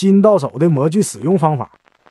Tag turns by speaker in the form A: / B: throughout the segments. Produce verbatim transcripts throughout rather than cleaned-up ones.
A: 新到手的模具使用方法。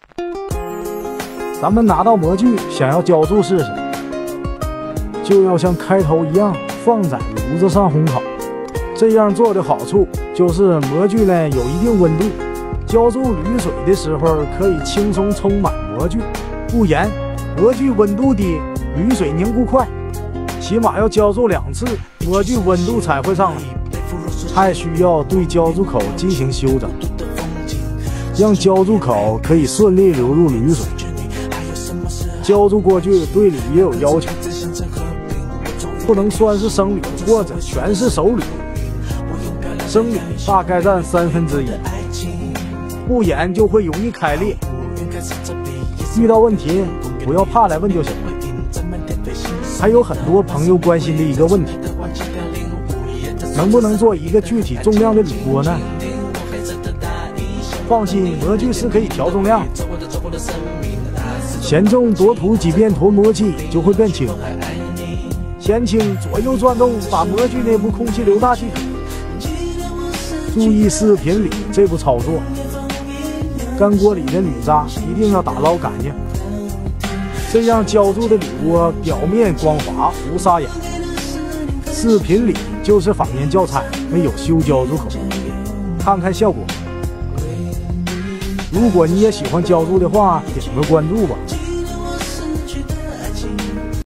A: 咱们拿到模具，想要浇筑试试，就要像开头一样放在炉子上烘烤。这样做的好处就是模具呢有一定温度，浇筑铝水的时候可以轻松充满模具。不然，模具温度低，铝水凝固快，起码要浇筑两次，模具温度才会上来。还需要对浇筑口进行修整，让浇筑口可以顺利流入铝水。浇筑锅具对铝也有要求，不能全是生铝或者全是熟铝，生铝大概占三分之一，不然就会容易开裂。遇到问题不要怕来问就行了。还有很多朋友关心的一个问题，能不能做一个具体重量的铝锅呢？放心，模具是可以调重量，嫌重多涂几遍脱模器就会变轻，嫌轻左右转动，把模具内部空气流大即可。注意视频里这步操作，干锅里的铝渣一定要打捞干净，这样浇筑的铝锅表面光滑无沙眼。视频里就是仿面教材，没有修浇筑口，看看效果。如果你也喜欢浇筑的话，点个关注吧。